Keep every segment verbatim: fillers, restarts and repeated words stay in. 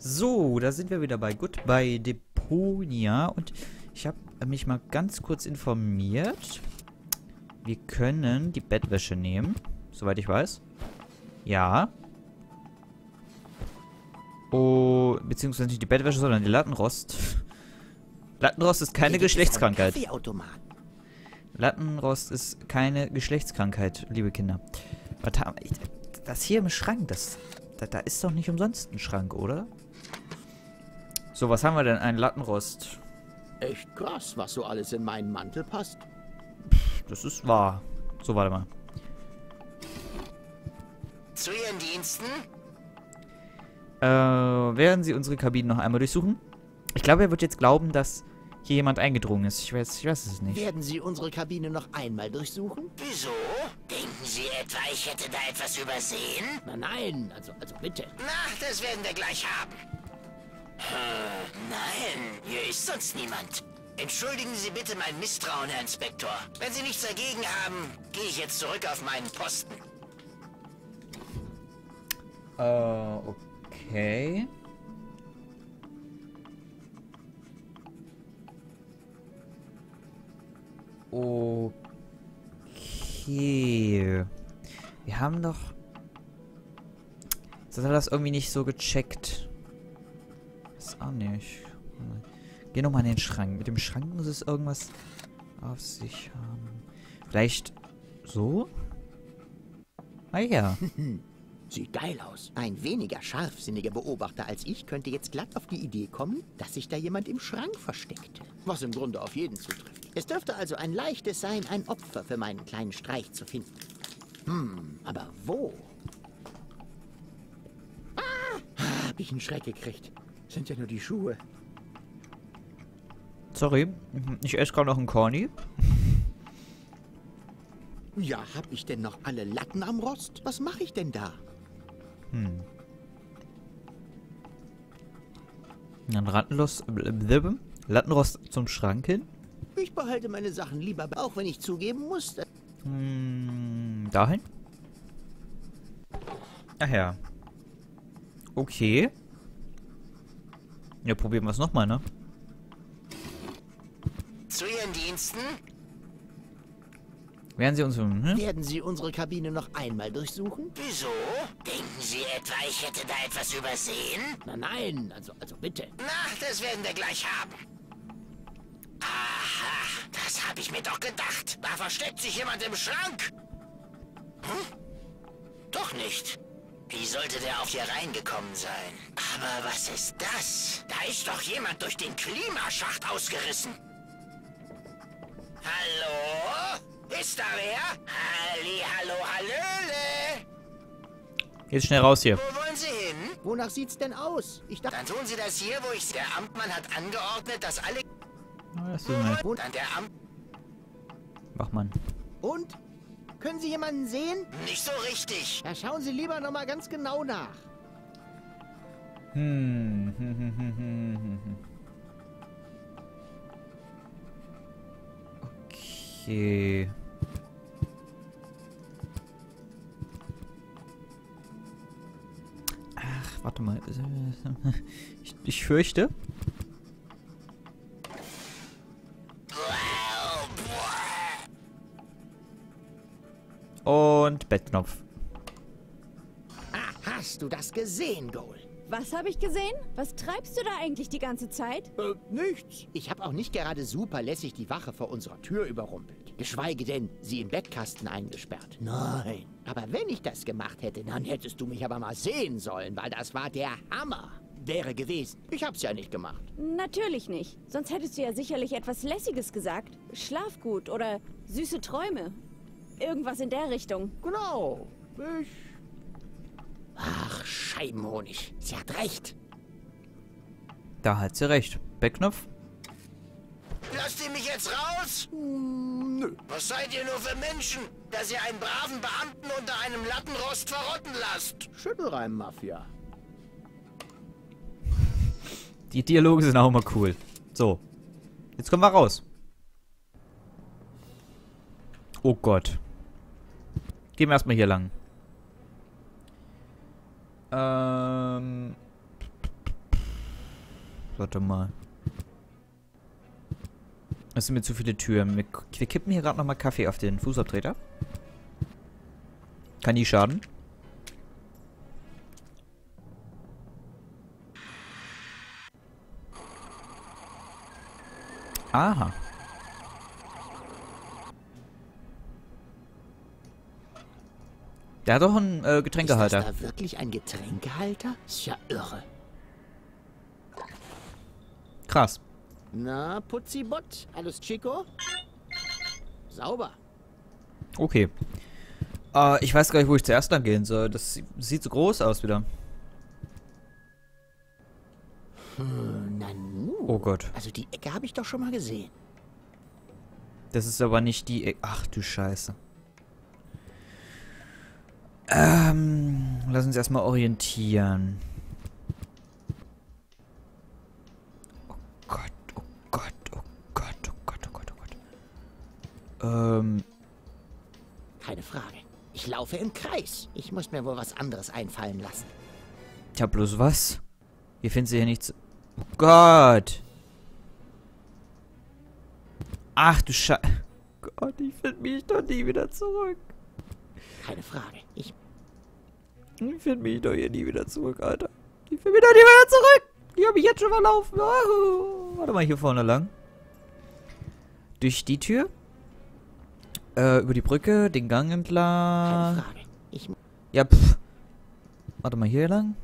So, da sind wir wieder bei Goodbye Deponia und ich habe mich mal ganz kurz informiert. Wir können die Bettwäsche nehmen, soweit ich weiß. Ja. Oh, beziehungsweise nicht die Bettwäsche, sondern die Lattenrost. Lattenrost ist keine Geschlechtskrankheit. Lattenrost ist keine Geschlechtskrankheit, liebe Kinder. Das hier im Schrank, das, da, da ist doch nicht umsonst ein Schrank, oder? So, was haben wir denn? Ein Lattenrost. Echt krass, was so alles in meinen Mantel passt. Das ist wahr. So, warte mal. Zu Ihren Diensten? Äh, werden Sie unsere Kabinen noch einmal durchsuchen? Ich glaube, er wird jetzt glauben, dass hier jemand eingedrungen ist. Ich weiß, ich weiß es nicht. Werden Sie unsere Kabine noch einmal durchsuchen? Wieso? Denken Sie etwa, ich hätte da etwas übersehen? Na, nein, also, also bitte. Na, das werden wir gleich haben. Hm, nein, hier ist sonst niemand. Entschuldigen Sie bitte mein Misstrauen, Herr Inspektor. Wenn Sie nichts dagegen haben, gehe ich jetzt zurück auf meinen Posten. Äh, okay. Okay. Wir haben doch... Das hat das irgendwie nicht so gecheckt. Das auch nicht. Geh nochmal in den Schrank. Mit dem Schrank muss es irgendwas auf sich haben. Vielleicht so? Ah ja. Sieht geil aus. Ein weniger scharfsinniger Beobachter als ich könnte jetzt glatt auf die Idee kommen, dass sich da jemand im Schrank versteckte. Was im Grunde auf jeden zutrifft. Es dürfte also ein leichtes sein, ein Opfer für meinen kleinen Streich zu finden. Hm, aber wo? Ah! Hab ich einen Schreck gekriegt. Sind ja nur die Schuhe. Sorry, ich esse gerade noch einen Corny. Ja, hab ich denn noch alle Latten am Rost? Was mache ich denn da? Hm. Dann Lattenrost, Lattenrost zum Schrank hin. Ich behalte meine Sachen lieber, auch wenn ich zugeben muss. Hm, dahin? Ach ja. Okay. Ja, probieren wir es nochmal, ne? Zu Ihren Diensten? Werden Sie uns... Hm? Werden Sie unsere Kabine noch einmal durchsuchen? Wieso? Denken Sie etwa, ich hätte da etwas übersehen? Na nein, also, also bitte. Na, das werden wir gleich haben. Aha, das habe ich mir doch gedacht. Da versteckt sich jemand im Schrank. Hm? Doch nicht. Wie sollte der auf hier reingekommen sein? Aber was ist das? Da ist doch jemand durch den Klimaschacht ausgerissen. Hallo? Ist da wer? Halli, hallo, hallöle. Jetzt schnell raus hier. Wo wollen Sie hin? Wonach sieht's denn aus? Ich dachte... Dann tun Sie das hier, wo ich... Der Amtmann hat angeordnet, dass alle... Ah, das ist nett. Und, Dann der Amt... Mach man. und? Können Sie jemanden sehen? Nicht so richtig. Da schauen Sie lieber noch mal ganz genau nach. Hm. Hm, hm, hm, hm, hm, hm. Okay. Ach, warte mal. Ich, ich fürchte. Und Bettknopf. Ah, hast du das gesehen, Goal? Was habe ich gesehen? Was treibst du da eigentlich die ganze Zeit? Äh, nichts. Ich habe auch nicht gerade super lässig die Wache vor unserer Tür überrumpelt. Geschweige denn, sie im Bettkasten eingesperrt. Nein. Aber wenn ich das gemacht hätte, dann hättest du mich aber mal sehen sollen, weil das war der Hammer. Wäre gewesen. Ich hab's ja nicht gemacht. Natürlich nicht. Sonst hättest du ja sicherlich etwas Lässiges gesagt. Schlaf gut oder süße Träume. Irgendwas in der Richtung. Genau. Ich... Ach, Scheibenhonig. Sie hat recht. Da hat sie recht. Bettknopf. Lasst ihr mich jetzt raus? Hm, nö. Was seid ihr nur für Menschen, dass ihr einen braven Beamten unter einem Lattenrost verrotten lasst? Schüttelreim-Mafia. Die Dialoge sind auch immer cool. So. Jetzt kommen wir raus. Oh Gott. Gehen wir erstmal hier lang. Ähm. Warte mal. Das sind mir zu viele Türen. Wir, wir kippen hier gerade nochmal Kaffee auf den Fußabtreter. Kann nie schaden. Aha. Der hat doch einen äh, Getränkehalter. Ist das da wirklich ein Getränkehalter? Ist ja irre. Krass. Na, Putzibot, alles Chico? Sauber. Okay. Äh, ich weiß gar nicht, wo ich zuerst lang gehen soll. Das sie- sieht so groß aus wieder. Hm, na nu. Oh Gott. Also die Ecke habe ich doch schon mal gesehen. Das ist aber nicht die... E Ach du Scheiße. Ähm, lass uns erstmal orientieren. Oh Gott, oh Gott, oh Gott, oh Gott, oh Gott, oh Gott. Ähm, Keine Frage. Ich laufe im Kreis. Ich muss mir wohl was anderes einfallen lassen. tja, bloß was? Hier findest du hier nichts... Oh Gott. Ach du Scheiße. Gott, ich finde mich doch nie wieder zurück. Keine Frage. Ich Ich finde mich doch hier nie wieder zurück, Alter. Ich finde mich doch nie wieder zurück. Die habe ich jetzt schon verlaufen. Oh. Warte mal, hier vorne lang. Durch die Tür. Äh, über die Brücke, den Gang keine entlang. Frage. Ich Ja, pff. Warte mal, hier lang.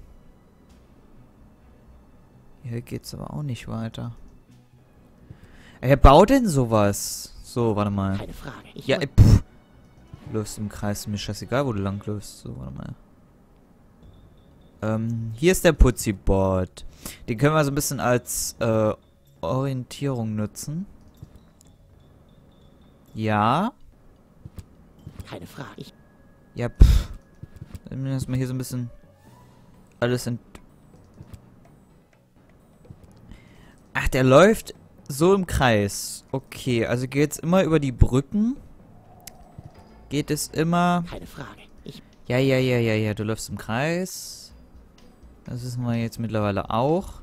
Hier geht's aber auch nicht weiter. Wer baut denn sowas? So, warte mal. keine Frage. Ich Ja, mu- ey, pff. Läufst im Kreis, mir scheißegal, wo du lang läufst. So, warte mal. Ähm, hier ist der Putzibot. Den können wir so ein bisschen als äh, Orientierung nutzen. Ja. keine Frage. Ich Ja, pff. Dann lassen wir hier so ein bisschen alles ent... Ach, der läuft so im Kreis. Okay, also geht's immer über die Brücken. Geht es immer... keine Frage. Ich Ja, ja, ja, ja, ja, du läufst im Kreis. Das wissen wir jetzt mittlerweile auch.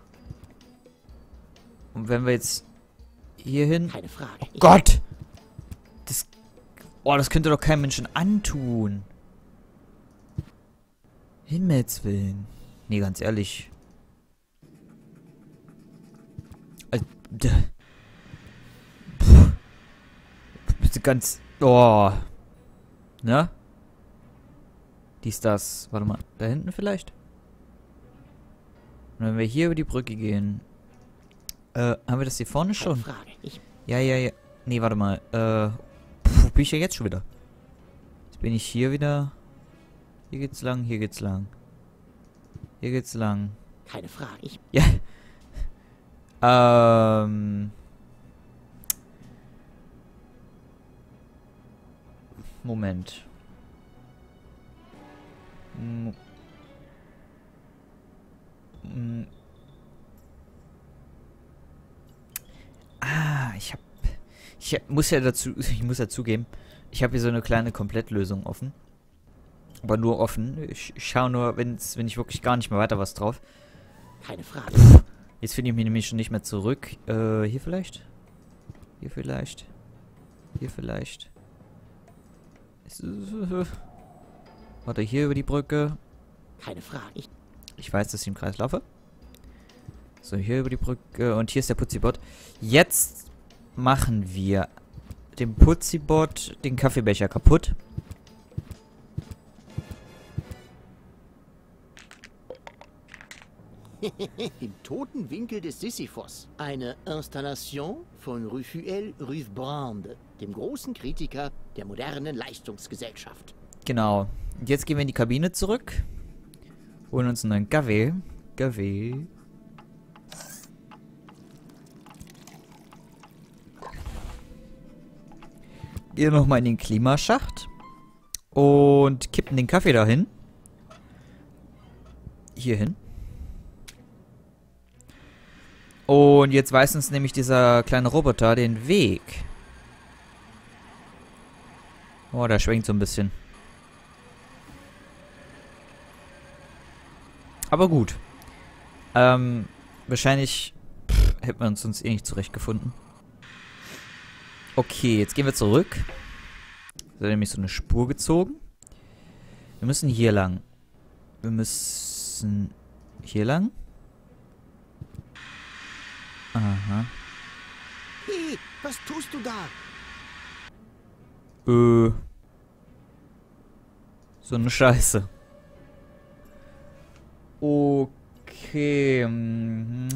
Und wenn wir jetzt hier hin... keine Frage. Ich Gott! Das... Oh, das könnte doch kein Menschen antun. Himmels Willen. Nee, ganz ehrlich. Also, d- Puh. Bitte ganz... Oh. Ne? Dies, das. Warte mal. Da hinten vielleicht? Und wenn wir hier über die Brücke gehen... Äh, haben wir das hier vorne keine schon? Frage. Ich Ja, ja, ja. Nee, warte mal. Äh, pf, wo bin ich ja jetzt schon wieder? Jetzt bin ich hier wieder. Hier geht's lang, hier geht's lang. Hier geht's lang. keine Frage. Ich Ja. Ähm. Moment. Mo- Mm. Ah, ich hab... Ich hab- muss ja dazu... Ich muss ja zugeben, ich habe hier so eine kleine Komplettlösung offen. Aber nur offen. Ich, ich schaue nur, wenn's, wenn ich wirklich gar nicht mehr weiter was drauf. keine Frage. Jetzt finde ich mich nämlich schon nicht mehr zurück. Äh, hier vielleicht? Hier vielleicht? Hier vielleicht? Ist, äh, warte, hier über die Brücke. keine Frage. Ich Ich weiß, dass ich im Kreis laufe. So, hier über die Brücke. Und hier ist der Putzibot. Jetzt machen wir dem Putzibot den Kaffeebecher kaputt. Im toten Winkel des Sisyphos. Eine Installation von Raphael Ruthbrand, dem großen Kritiker der modernen Leistungsgesellschaft. Genau. Und jetzt gehen wir in die Kabine zurück. Holen uns einen neuen Kaffee. Kaffee. Gehen nochmal in den Klimaschacht. Und kippen den Kaffee dahin. Hier hin. Und jetzt weiß uns nämlich dieser kleine Roboter den Weg. Oh, der schwenkt so ein bisschen. Aber gut. Ähm, wahrscheinlich hätten wir uns sonst eh nicht zurechtgefunden. Okay, jetzt gehen wir zurück. Da hat nämlich so eine Spur gezogen. Wir müssen hier lang. Wir müssen hier lang. Aha. Hey, was tust du da? Äh. So eine Scheiße. Okay. Mhm.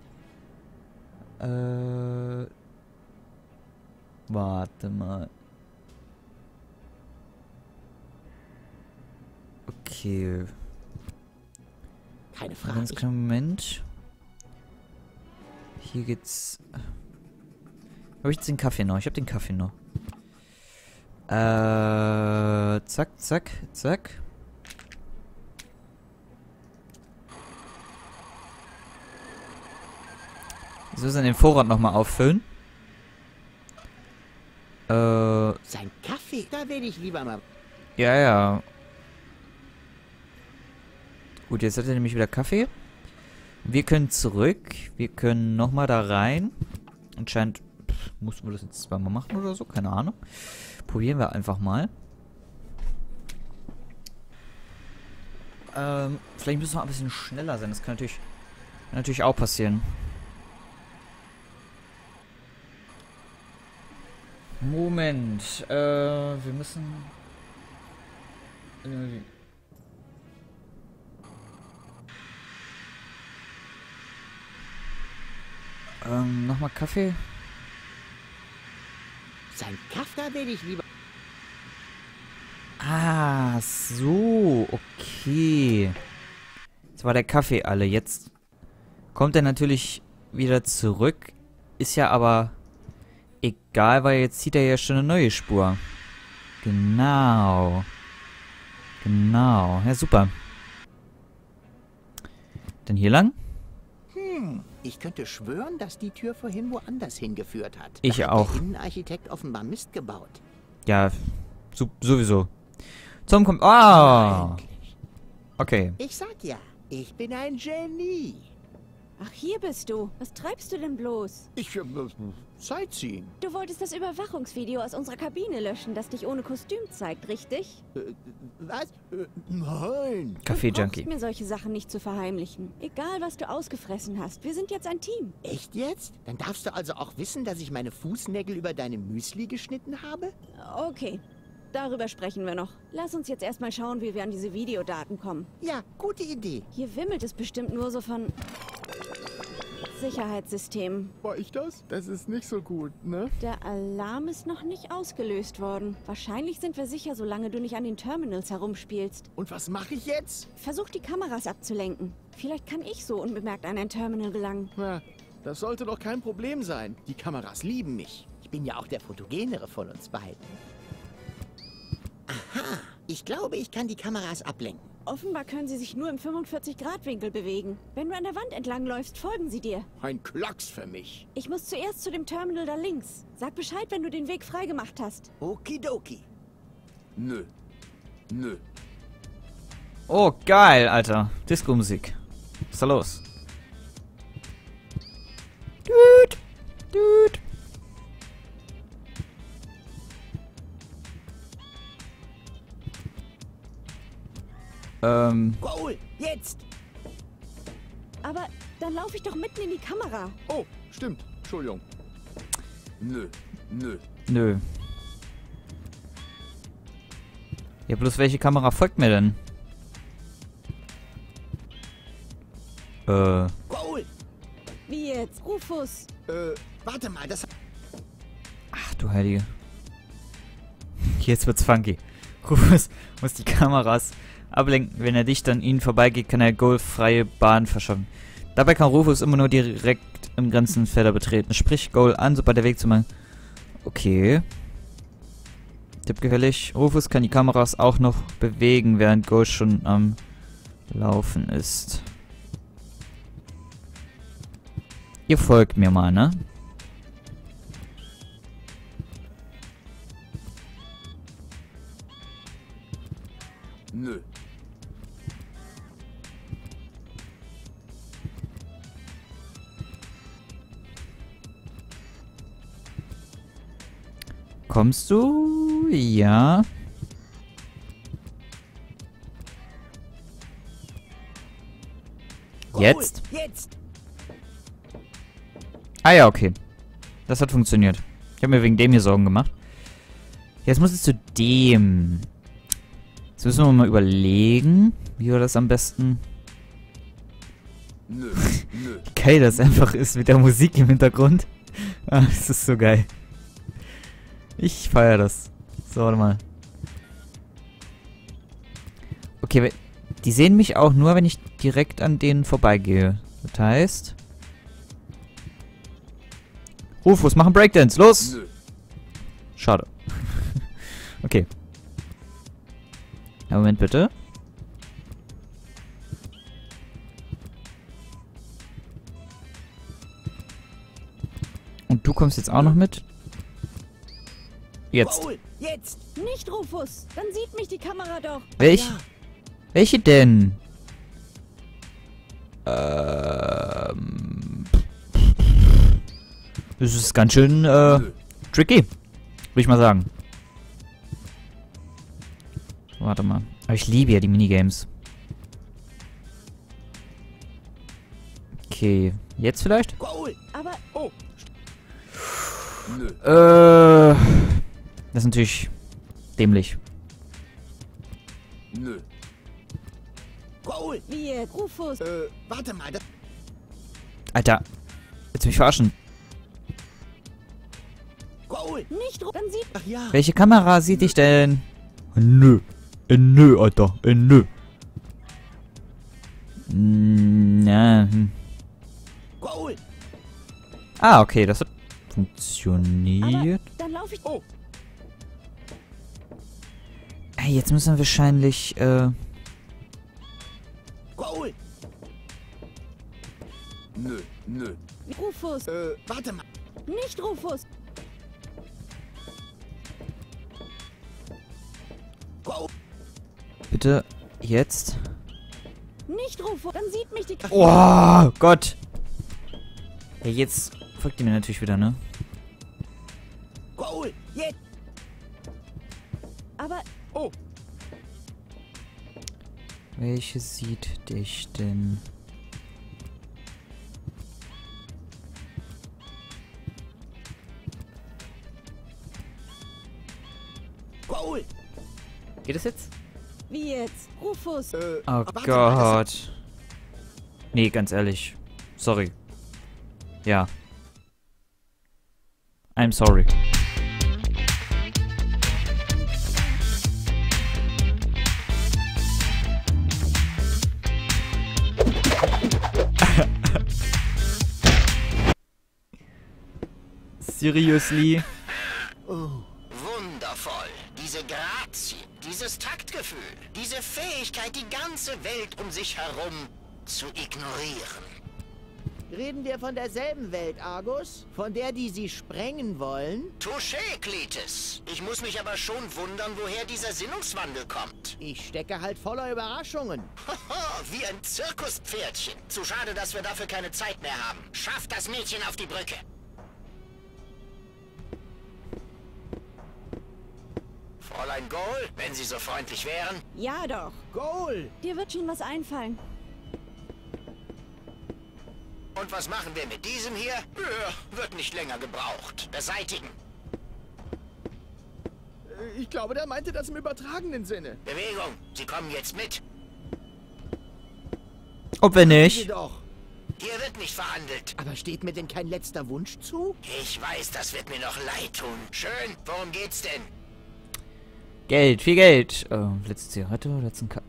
Äh. Warte mal. Okay. Keine Frage. Ganz kleinen Moment. Hier geht's. Habe ich jetzt den Kaffee noch? Ich habe den Kaffee noch. Äh, zack, zack, zack. Jetzt müssen wir den Vorrat nochmal auffüllen. Äh, Sein Kaffee, da will ich lieber mal... ja, ja. Gut, jetzt hat er nämlich wieder Kaffee. Wir können zurück. Wir können nochmal da rein. Anscheinend pff, mussten wir das jetzt zweimal machen oder so. Keine Ahnung. Probieren wir einfach mal. Ähm, vielleicht müssen wir ein bisschen schneller sein. Das kann natürlich, kann natürlich auch passieren. Moment. Äh, wir müssen... Äh, Ähm, nochmal Kaffee? Sein Kaffee, da will ich lieber... Ah, so, okay. Jetzt war der Kaffee alle. Jetzt kommt er natürlich wieder zurück. Ist ja aber egal, weil jetzt zieht er ja schon eine neue Spur. Genau. Genau. Ja, super. Dann hier lang? Hm, ich könnte schwören, dass die Tür vorhin woanders hingeführt hat. Ich Da hat auch. der Innenarchitekt offenbar Mist gebaut. Ja, so, sowieso. Tom kommt... Ah! Eigentlich. Okay. Ich sag ja, ich bin ein Genie. Ach, hier bist du. Was treibst du denn bloß? Ich, äh, Sightseeing. Du wolltest das Überwachungsvideo aus unserer Kabine löschen, das dich ohne Kostüm zeigt, richtig? Äh, was? Äh, nein. Du Kaffee-Junkie. brauchst mir solche Sachen nicht zu verheimlichen. Egal, was du ausgefressen hast. Wir sind jetzt ein Team. Echt jetzt? Dann darfst du also auch wissen, dass ich meine Fußnägel über deine Müsli geschnitten habe? Okay, darüber sprechen wir noch. Lass uns jetzt erstmal schauen, wie wir an diese Videodaten kommen. Ja, gute Idee. Hier wimmelt es bestimmt nur so von Sicherheitssystemen. War ich das? Das ist nicht so gut, ne? Der Alarm ist noch nicht ausgelöst worden. Wahrscheinlich sind wir sicher, solange du nicht an den Terminals herumspielst. Und was mache ich jetzt? Versuch die Kameras abzulenken. Vielleicht kann ich so unbemerkt an ein Terminal gelangen. Na, das sollte doch kein Problem sein. Die Kameras lieben mich. Ich bin ja auch der Fotogenere von uns beiden. Aha, ich glaube, ich kann die Kameras ablenken. Offenbar können sie sich nur im fünfundvierzig Grad Winkel bewegen. Wenn du an der Wand entlang läufst, folgen sie dir. Ein Klacks für mich. Ich muss zuerst zu dem Terminal da links. Sag Bescheid, wenn du den Weg freigemacht hast. Okidoki. Nö. Nö. Oh, geil, Alter. Disco-Musik. Was ist da los? Dude. Dude. Ähm, Goal, jetzt! Aber dann laufe ich doch mitten in die Kamera. Oh, stimmt. Entschuldigung. Nö. Nö. nö. Ja, bloß welche Kamera folgt mir denn? Äh, Goal! Wie jetzt? Rufus. Äh, warte mal, das... ach du Heilige. Jetzt wird's funky. Rufus muss die Kameras ablenken. Wenn er dicht an ihnen vorbeigeht, kann er goalfreie Bahn verschaffen. Dabei kann Rufus immer nur direkt im Grenzenfelder betreten. Sprich Goal an, sobald der Weg zu meinem... Okay. Tipp gefällig. Rufus kann die Kameras auch noch bewegen, während Goal schon am Laufen ist. Ihr folgt mir mal, ne? Nö. Kommst du? Ja. Jetzt? Jetzt! Ah ja, okay. Das hat funktioniert. Ich habe mir wegen dem hier Sorgen gemacht. Jetzt muss es zu dem. Jetzt müssen wir mal überlegen, wie wir das am besten... Nö, nö. Wie geil das einfach ist mit der Musik im Hintergrund. Ah, das ist so geil. Ich feiere das. So, warte mal. Okay, die sehen mich auch nur, wenn ich direkt an denen vorbeigehe. Das heißt... Rufus, mach einen Breakdance, los! Nö. Schade. Okay. Ja, Moment bitte. Und du kommst jetzt auch noch mit? Jetzt. Paul, jetzt! Nicht, Rufus. Dann sieht mich die Kamera doch. Welch? Ja. Welche denn? Ähm. Das ist ganz schön, äh, Nö. tricky. Würde ich mal sagen. Warte mal. Aber ich liebe ja die Minigames. Okay. Jetzt vielleicht? Paul! Aber Oh. Nö. Äh. Das ist natürlich dämlich. Nö. Paul! wie jetzt? Rufus. Äh, Warte mal, das... Alter. Willst du mich verarschen? Paul! Nicht, Rufus. Dann sieht... Ach ja. Welche Kamera sieht dich denn? Nö. Äh, nö, Alter. Äh, nö. Mm, ja. hm. Paul! Ah, okay. Das hat funktioniert. Dann laufe ich... Oh. Hey, jetzt müssen wir wahrscheinlich, äh... Paul! Nö. Nö. Rufus. Äh, Warte mal. Nicht, Rufus. Paul! bitte jetzt. Nicht, Rufus. Dann sieht mich die Kamera... Oh, Gott. Ja, jetzt folgt ihr mir natürlich wieder, ne? Paul! Jetzt! Aber oh. Welche sieht dich denn? Paul! Geht es jetzt? wie jetzt? Rufus. Äh, Oh warte mal, Gott. Nee, ganz ehrlich. Sorry. Ja. I'm sorry. Seriously? Wundervoll. Diese Grazie, dieses Taktgefühl, diese Fähigkeit, die ganze Welt um sich herum zu ignorieren. Reden wir von derselben Welt, Argus? Von der, die sie sprengen wollen? Touché, Cletus. Ich muss mich aber schon wundern, woher dieser Sinnungswandel kommt. Ich stecke halt voller Überraschungen. Haha, wie ein Zirkuspferdchen. Zu schade, dass wir dafür keine Zeit mehr haben. Schafft das Mädchen auf die Brücke. Fräulein Goal, wenn Sie so freundlich wären. Ja, doch. Goal! Dir wird schon was einfallen. Und was machen wir mit diesem hier? Ja, wird nicht länger gebraucht. Beseitigen. äh, ich glaube, der meinte das im übertragenen Sinne. Bewegung. Sie kommen jetzt mit. Ob wir Sie nicht? doch. Hier wird nicht verhandelt. Aber steht mir denn kein letzter Wunsch zu? Ich weiß, das wird mir noch leid tun. Schön. Worum geht's denn? Geld, viel Geld. Oh, letzte Zigarette oder letzten Ka...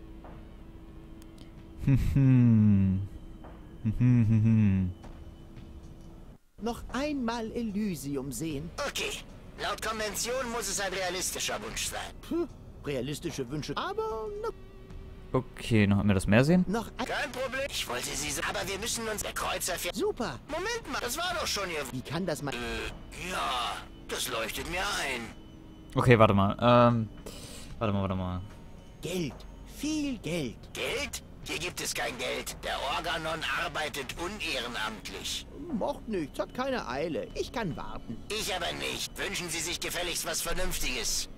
Hm. Hm. Noch einmal Elysium sehen? Okay. Laut Konvention muss es ein realistischer Wunsch sein. Puh, realistische Wünsche. Aber noch, Okay, noch haben wir das mehr sehen? noch ein... Kein Problem. Ich wollte Sie so... Aber wir müssen uns... Der Kreuzer fährt... Super! Moment mal, das war doch schon Ihr... Wie kann das mal... Äh, ja, das leuchtet mir ein. Okay, warte mal. Ähm, warte mal, warte mal. Geld. Viel Geld. Geld? Hier gibt es kein Geld. Der Organon arbeitet unehrenamtlich. Macht nichts, hat keine Eile. Ich kann warten. Ich aber nicht. Wünschen Sie sich gefälligst was Vernünftiges.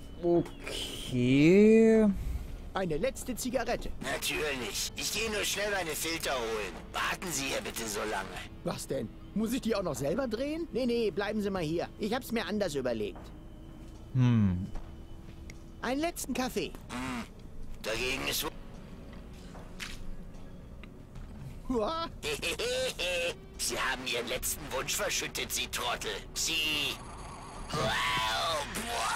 Okay. Eine letzte Zigarette. Natürlich. Ich gehe nur schnell meine Filter holen. Warten Sie hier bitte so lange. Was denn? Muss ich die auch noch selber drehen? Nee, nee, bleiben Sie mal hier. Ich hab's mir anders überlegt. Hm. Einen letzten Kaffee. Hm. Dagegen ist... Hua. Sie haben Ihren letzten Wunsch verschüttet, Sie Trottel. Sie... Wow.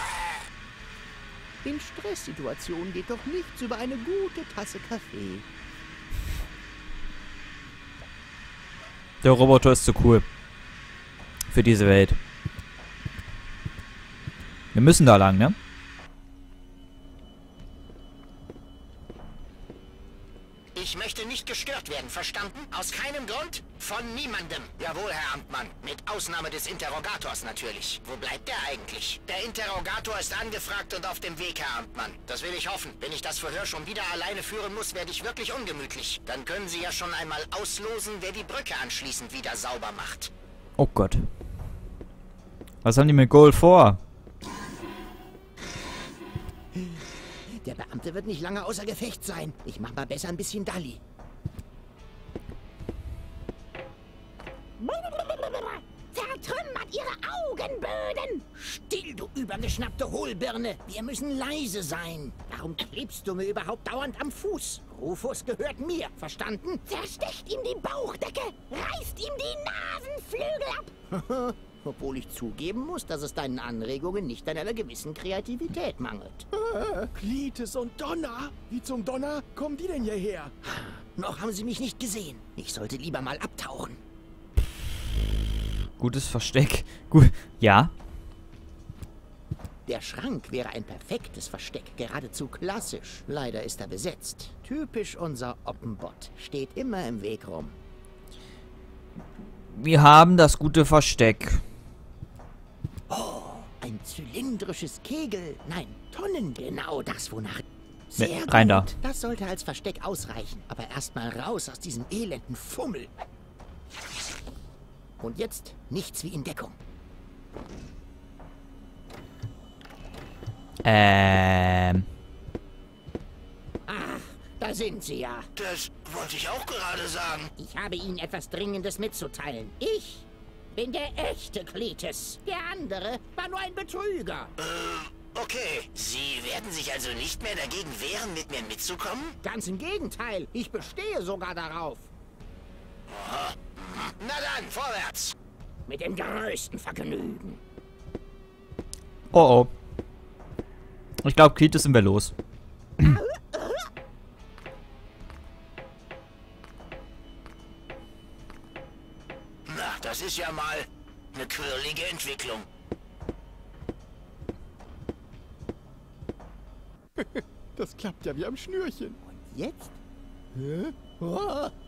In Stresssituationen geht doch nichts über eine gute Tasse Kaffee. Der Roboter ist zu cool. Für diese Welt. Wir müssen da lang, ne? Ich möchte nicht gestört werden, verstanden? Aus keinem Grund? Von niemandem. Jawohl, Herr Amtmann. Mit Ausnahme des Interrogators natürlich. Wo bleibt der eigentlich? Der Interrogator ist angefragt und auf dem Weg, Herr Amtmann. Das will ich hoffen. Wenn ich das Verhör schon wieder alleine führen muss, werde ich wirklich ungemütlich. Dann können Sie ja schon einmal auslosen, wer die Brücke anschließend wieder sauber macht. Oh Gott. Was haben die mit Gold vor? Der Beamte wird nicht lange außer Gefecht sein. Ich mach mal besser ein bisschen Dalli. Zertrümmert ihre Augenböden! Still, du übergeschnappte Hohlbirne. Wir müssen leise sein. Warum klebst du mir überhaupt dauernd am Fuß? Rufus gehört mir, verstanden? Zerstecht ihm die Bauchdecke! Reißt ihm die Nasenflügel ab! Obwohl ich zugeben muss, dass es deinen Anregungen nicht an einer gewissen Kreativität mangelt. Äh, Cletus und Donner? Wie zum Donner kommen die denn hierher? Noch haben sie mich nicht gesehen. Ich sollte lieber mal abtauchen. Gutes Versteck. Gut. Ja. Der Schrank wäre ein perfektes Versteck, geradezu klassisch. Leider ist er besetzt. Typisch unser Oppenbot. Steht immer im Weg rum. Wir haben das gute Versteck. Oh, ein zylindrisches Kegel. Nein, Tonnen. Genau das, wonach... Sehr Ne, rein gut. da. Das sollte als Versteck ausreichen. Aber erstmal raus aus diesem elenden Fummel. Und jetzt nichts wie in Deckung. Ähm. Ach, da sind Sie ja. Das wollte ich auch gerade sagen. Ich habe Ihnen etwas Dringendes mitzuteilen. Ich bin der echte Cletus. Der andere war nur ein Betrüger. Äh, okay. Sie werden sich also nicht mehr dagegen wehren, mit mir mitzukommen? Ganz im Gegenteil. Ich bestehe sogar darauf. Aha. Na dann, vorwärts. Mit dem größten Vergnügen. Oh oh. Ich glaube, Cletus sind wir los. Na, das ist ja mal eine quirlige Entwicklung. Das klappt ja wie am Schnürchen. Jetzt? Hä? Oh,